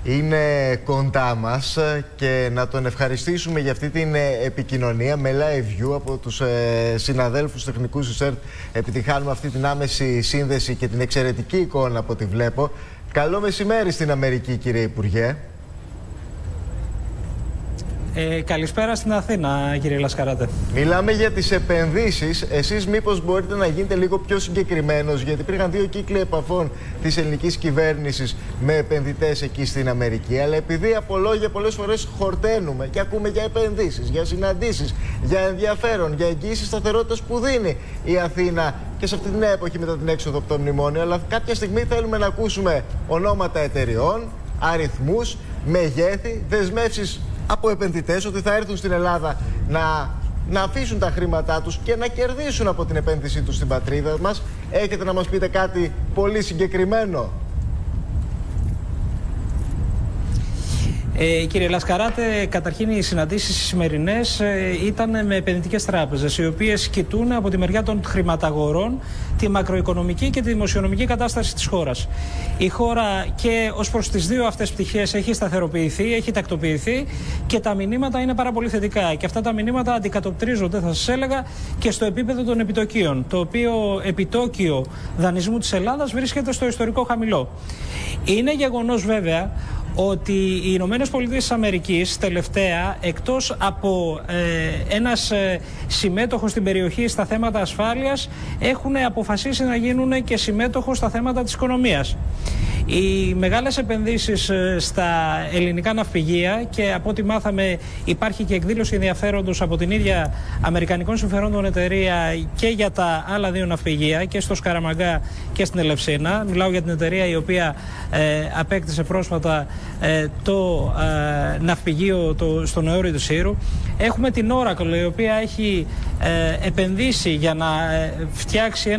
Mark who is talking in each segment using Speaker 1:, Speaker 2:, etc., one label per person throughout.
Speaker 1: είναι κοντά μας και να τον ευχαριστήσουμε για αυτή την επικοινωνία με live view από τους συναδέλφους τεχνικούς του ΣΕΡΤ. Επιτυχάνουμε αυτή την άμεση σύνδεση και την εξαιρετική εικόνα από ό,τι βλέπω. Καλό μεσημέρι στην Αμερική, κύριε Υπουργέ.
Speaker 2: Καλησπέρα στην Αθήνα, κύριε Λασκαράτε.
Speaker 1: Μιλάμε για τις επενδύσεις. Εσείς μήπως μπορείτε να γίνετε λίγο πιο συγκεκριμένος, γιατί υπήρχαν δύο κύκλοι επαφών της ελληνικής κυβέρνησης με επενδυτές εκεί στην Αμερική. Αλλά επειδή από λόγια πολλές φορές χορταίνουμε και ακούμε για επενδύσεις, για συναντήσεις, για ενδιαφέρον, για εγγύηση σταθερότητας που δίνει η Αθήνα και σε αυτή την εποχή μετά την έξοδο από το μνημόνιο. Αλλά κάποια στιγμή θέλουμε να ακούσουμε ονόματα εταιριών, αριθμούς, μεγέθη, δεσμεύσεις από επενδυτές ότι θα έρθουν στην Ελλάδα να αφήσουν τα χρήματά τους και να κερδίσουν από την επένδυσή τους στην πατρίδα μας. Έχετε να μας πείτε κάτι πολύ συγκεκριμένο?
Speaker 2: Κύριε Λασκαράτε, καταρχήν οι συναντήσεις σημερινές ήταν με επενδυτικές τράπεζες, οι οποίες κοιτούν από τη μεριά των χρηματαγορών τη μακροοικονομική και τη δημοσιονομική κατάσταση της χώρας. Η χώρα και ως προς τις δύο αυτές πτυχές έχει σταθεροποιηθεί, έχει τακτοποιηθεί και τα μηνύματα είναι πάρα πολύ θετικά. Και αυτά τα μηνύματα αντικατοπτρίζονται, θα σας έλεγα, και στο επίπεδο των επιτοκίων, το οποίο επιτόκιο δανεισμού της Ελλάδας βρίσκεται στο ιστορικό χαμηλό. Είναι γεγονός βέβαια ότι οι Ηνωμένες Πολιτείες της Αμερικής τελευταία, εκτός από ένας συμμέτοχος στην περιοχή στα θέματα ασφάλειας, έχουν αποφασίσει να γίνουν και συμμέτοχος στα θέματα της οικονομίας. Οι μεγάλες επενδύσεις στα ελληνικά ναυπηγεία, και από ό,τι μάθαμε υπάρχει και εκδήλωση ενδιαφέροντος από την ίδια Αμερικανικών Συμφερόντων εταιρεία και για τα άλλα δύο ναυπηγεία, και στο Σκαραμαγκά και στην Ελευσίνα. Μιλάω για την εταιρεία η οποία απέκτησε πρόσφατα το ναυπηγείο στο Νεόριο του Σύρου. Έχουμε την Oracle, η οποία έχει επενδύσει για να φτιάξει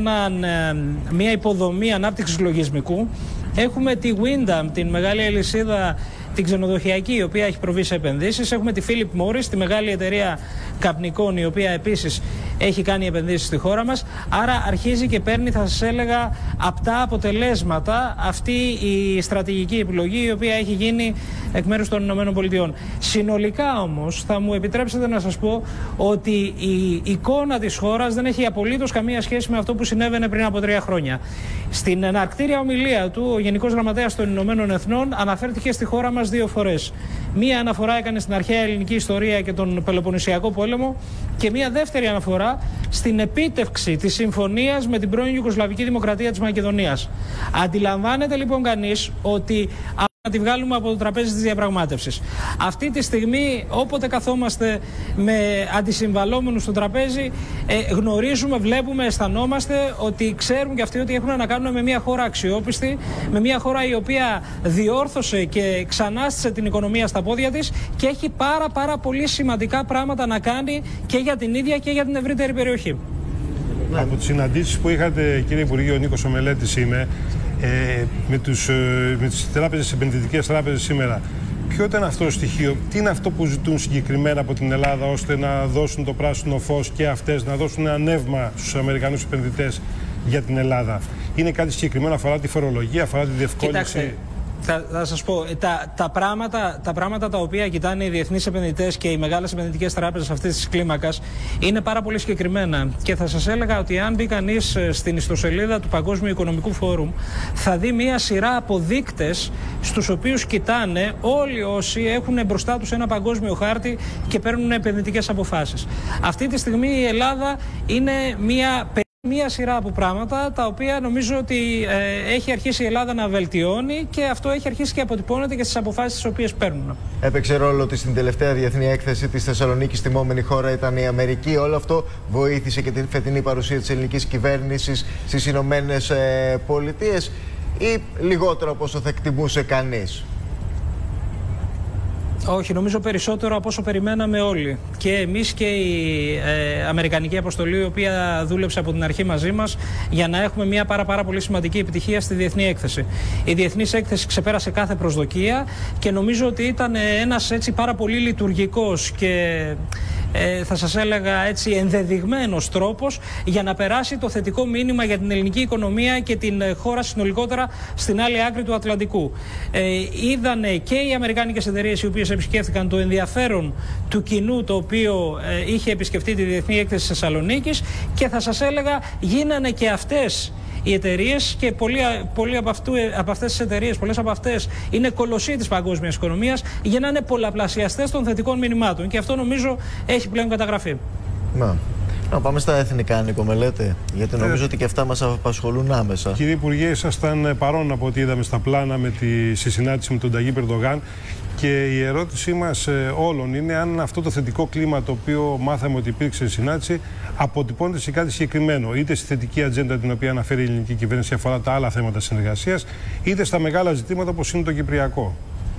Speaker 2: μια υποδομή ανάπτυξης λογισμικού. Έχουμε τη Wyndham, την μεγάλη αλυσίδα την ξενοδοχειακή, η οποία έχει προβεί σε επενδύσεις. Έχουμε τη Philip Morris, τη μεγάλη εταιρεία καπνικών, η οποία επίσης έχει κάνει επενδύσεις στη χώρα μας. Άρα αρχίζει και παίρνει, θα σας έλεγα, απτά αποτελέσματα αυτή η στρατηγική επιλογή, η οποία έχει γίνει εκ μέρους των ΗΠΑ. Συνολικά όμως θα μου επιτρέψετε να σας πω ότι η εικόνα της χώρας δεν έχει απολύτως καμία σχέση με αυτό που συνέβαινε πριν από 3 χρόνια. Στην εναρκτήρια ομιλία του, ο Γενικός Γραμματέας των Ηνωμένων Εθνών αναφέρθηκε στη χώρα μας 2 φορές. Μία αναφορά έκανε στην αρχαία ελληνική ιστορία και τον Πελοποννησιακό πόλεμο, και μία δεύτερη αναφορά στην επίτευξη της συμφωνίας με την πρώην Ιουγκοσλαβική Δημοκρατία της Μακεδονίας. Αντιλαμβάνεται λοιπόν κανείς ότι να τη βγάλουμε από το τραπέζι της διαπραγμάτευσης. Αυτή τη στιγμή, όποτε καθόμαστε με αντισυμβαλόμενους στο τραπέζι, γνωρίζουμε, βλέπουμε, αισθανόμαστε ότι ξέρουν και αυτοί ότι έχουν να κάνουν με μια χώρα αξιόπιστη, με μια χώρα η οποία διόρθωσε και ξανάστησε την οικονομία στα πόδια της και έχει πάρα πολύ σημαντικά πράγματα να κάνει και για την ίδια και για την ευρύτερη περιοχή.
Speaker 3: Από τις συναντήσεις που είχατε, κύριε Υπουργέ, ο Νίκος Ομελέτης είμαι, με τις τράπεζες, επενδυτικές τράπεζες σήμερα, ποιο ήταν αυτό το στοιχείο, τι είναι αυτό που ζητούν συγκεκριμένα από την Ελλάδα ώστε να δώσουν το πράσινο φως και αυτές, να δώσουν ένα νεύμα στους Αμερικανούς επενδυτές για την Ελλάδα? Είναι κάτι συγκεκριμένο, αφορά τη φορολογία, αφορά τη διευκόλυνση?
Speaker 2: Κοιτάξτε, θα σας πω, τα πράγματα τα οποία κοιτάνε οι διεθνείς επενδυτές και οι μεγάλες επενδυτικές τράπεζες αυτής της κλίμακας είναι πάρα πολύ συγκεκριμένα. Και θα σας έλεγα ότι αν μπει κανείς στην ιστοσελίδα του Παγκόσμιου Οικονομικού Φόρουμ, θα δει μία σειρά από δείκτες στους οποίους κοιτάνε όλοι όσοι έχουν μπροστά τους ένα παγκόσμιο χάρτη και παίρνουν επενδυτικές αποφάσεις. Αυτή τη στιγμή η Ελλάδα είναι μία σειρά από πράγματα τα οποία νομίζω ότι έχει αρχίσει η Ελλάδα να βελτιώνει, και αυτό έχει αρχίσει και αποτυπώνεται και στις αποφάσεις τις οποίες παίρνουν.
Speaker 1: Έπαιξε ρόλο ότι στην τελευταία διεθνή έκθεση της Θεσσαλονίκης τιμόμενη χώρα ήταν η Αμερική. Όλο αυτό βοήθησε και την φετινή παρουσία της ελληνικής κυβέρνησης στις Ηνωμένες Πολιτείες, ή λιγότερο από όσο θα εκτιμούσε κανείς?
Speaker 2: Όχι, νομίζω περισσότερο από όσο περιμέναμε όλοι. Και εμείς και η Αμερικανική αποστολή, η οποία δούλεψε από την αρχή μαζί μας για να έχουμε μια πάρα πολύ σημαντική επιτυχία στη διεθνή έκθεση. Η διεθνής έκθεση ξεπέρασε κάθε προσδοκία και νομίζω ότι ήταν ένας έτσι πάρα πολύ λειτουργικός και θα σας έλεγα έτσι, ενδεδειγμένος τρόπος για να περάσει το θετικό μήνυμα για την ελληνική οικονομία και την χώρα συνολικότερα στην άλλη άκρη του Ατλαντικού. Είδανε και οι αμερικάνικες εταιρείες οι οποίες επισκέφθηκαν το ενδιαφέρον του κοινού το οποίο είχε επισκεφτεί τη Διεθνή Έκθεση της Θεσσαλονίκης, και θα σας έλεγα γίνανε και αυτές οι εταιρείες, και πολλές από αυτές τις εταιρείες, πολλές από αυτές είναι κολοσσοί της παγκόσμιας οικονομίας, γίνανε πολλαπλασιαστές των θετικών μηνυμάτων, και αυτό νομίζω έχει πλέον καταγραφεί.
Speaker 1: Να πάμε στα εθνικά, Νίκο Μελέτη, γιατί νομίζω ότι και αυτά μας απασχολούν άμεσα.
Speaker 3: Κύριε Υπουργέ, ήσασταν παρόν από ό,τι είδαμε στα πλάνα στη συνάντηση με τον Ταγίπ Ερντογάν, και η ερώτησή μας όλων είναι αν αυτό το θετικό κλίμα το οποίο μάθαμε ότι υπήρξε στη συνάντηση αποτυπώνεται σε κάτι συγκεκριμένο, είτε στη θετική ατζέντα την οποία αναφέρει η ελληνική κυβέρνηση αφορά τα άλλα θέματα συνεργασίας, είτε στα μεγάλα ζητήματα όπως είναι το κυπριακό.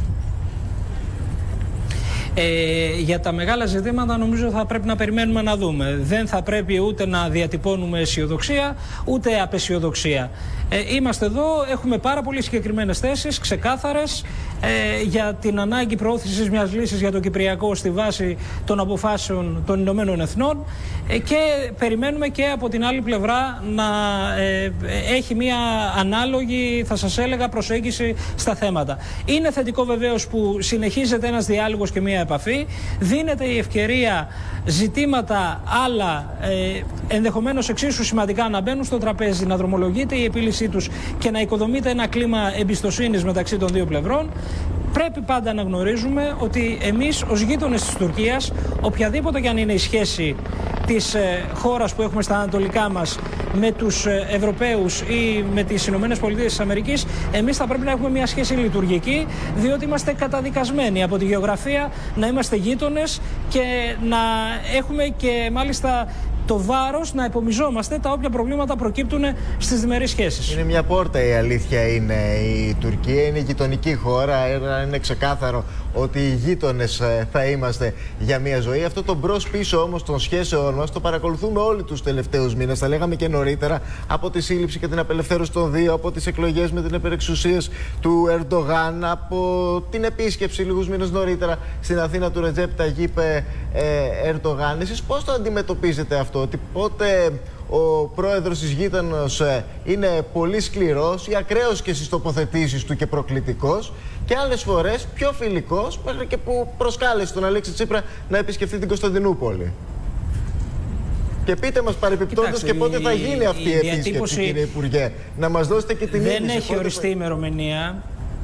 Speaker 2: Για τα μεγάλα ζητήματα νομίζω θα πρέπει να περιμένουμε να δούμε. Δεν θα πρέπει ούτε να διατυπώνουμε αισιοδοξία ούτε απαισιοδοξία. Είμαστε εδώ, έχουμε πάρα πολύ συγκεκριμένες θέσεις, ξεκάθαρες, για την ανάγκη προώθησης μιας λύσης για το Κυπριακό στη βάση των αποφάσεων των Ηνωμένων Εθνών, και περιμένουμε και από την άλλη πλευρά να έχει μια ανάλογη, θα σας έλεγα, προσέγγιση στα θέματα. Είναι θετικό βεβαίως που συνεχίζεται ένας διάλογος και μια επαφή, δίνεται η ευκαιρία ζητήματα άλλα ενδεχομένως εξίσου σημαντικά να μπαίνουν στο τραπέζι, να δρομολογείται η επίλυσή τους και να οικοδομείται ένα κλίμα εμπιστοσύνης μεταξύ των δύο πλευρών. Πρέπει πάντα να γνωρίζουμε ότι εμείς ως γείτονες της Τουρκίας, οποιαδήποτε και αν είναι η σχέση της χώρας που έχουμε στα ανατολικά μας με τους Ευρωπαίους ή με τις Ηνωμένες Πολιτείες της Αμερικής, εμείς θα πρέπει να έχουμε μια σχέση λειτουργική, διότι είμαστε καταδικασμένοι από τη γεωγραφία να είμαστε γείτονες και να έχουμε και μάλιστα το βάρος να επομιζόμαστε τα όποια προβλήματα προκύπτουν στις διμερείς σχέσεις. Είναι
Speaker 1: μια πόρτα, η αλήθεια είναι, η Τουρκία είναι γειτονική χώρα, είναι ξεκάθαρο ότι οι γείτονες θα είμαστε για μια ζωή. Αυτό το μπρος-πίσω όμως των σχέσεων μας το παρακολουθούμε όλοι τους τελευταίους μήνες. Τα λέγαμε και νωρίτερα, από τη σύλληψη και την απελευθέρωση των δύο, από τις εκλογές με την επερεξουσίας του Ερντογάν, από την επίσκεψη λίγους μήνες νωρίτερα στην Αθήνα του Ρετζέπ Ταγίπ Ερντογάν. Εσείς πώς το αντιμετωπίζετε αυτό, ότι πότε ο πρόεδρος της γείτονος είναι πολύ σκληρός ή ακραίος και στις τοποθετήσεις του και προκλητικός, και άλλες φορές πιο φιλικός, μέχρι και που προσκάλεσε τον Αλέξη Τσίπρα να επισκεφτεί την Κωνσταντινούπολη? Και πείτε μας παρεπιπτόντως και πότε θα γίνει αυτή η επίσκεψη, κύριε Υπουργέ, να μας δώσετε και την είδηση.
Speaker 2: Δεν έχει οριστεί ημερομηνία.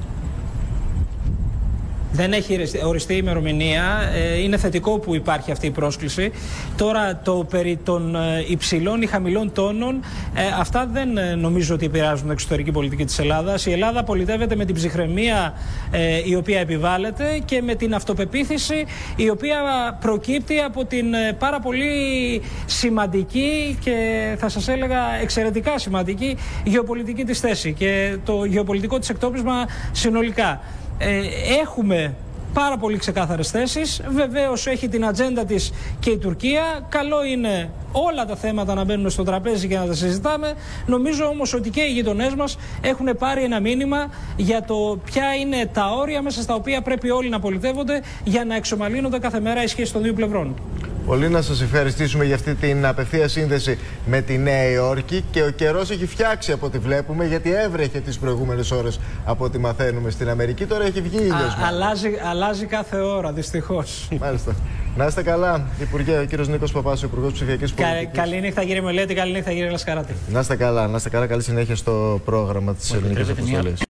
Speaker 2: Δεν έχει οριστεί ημερομηνία. Είναι θετικό που υπάρχει αυτή η πρόσκληση. Τώρα το περί των υψηλών ή χαμηλών τόνων, αυτά δεν νομίζω ότι επηρεάζουν την εξωτερική πολιτική της Ελλάδας. Η Ελλάδα πολιτεύεται με την ψυχραιμία η οποία επιβάλλεται και με την αυτοπεποίθηση η οποία προκύπτει από την πάρα πολύ σημαντική και θα σας έλεγα εξαιρετικά σημαντική γεωπολιτική της θέση και το γεωπολιτικό της εκτόπισμα συνολικά. Έχουμε πάρα πολύ ξεκάθαρες θέσεις. Βεβαίως έχει την ατζέντα της και η Τουρκία. Καλό είναι όλα τα θέματα να μπαίνουν στο τραπέζι και να τα συζητάμε. Νομίζω όμως ότι και οι γειτονές μας έχουν πάρει ένα μήνυμα για το ποια είναι τα όρια μέσα στα οποία πρέπει όλοι να πολιτεύονται για να εξομαλύνονται κάθε μέρα οι σχέσεις των δύο πλευρών.
Speaker 1: Πολύ να σας ευχαριστήσουμε για αυτή την απευθεία σύνδεση με τη Νέα Υόρκη, και ο καιρός έχει φτιάξει από ό,τι βλέπουμε, γιατί έβρεχε τις προηγούμενες ώρες από ό,τι μαθαίνουμε στην Αμερική, τώρα έχει βγει ήλιος.
Speaker 2: Αλλάζει κάθε ώρα, δυστυχώς.
Speaker 1: Μάλιστα. Να είστε καλά, Υπουργέ, ο κύριος Νίκος Παπάς, Υπουργός Ψηφιακής Πολιτικής.
Speaker 2: Καλή νύχτα, κύριε Μελέτη, καλή νύχτα, κύριε Λασκαράτη.
Speaker 1: Να είστε καλά, καλή συνέχεια στο πρόγραμμα της ελληνικής αποστολής.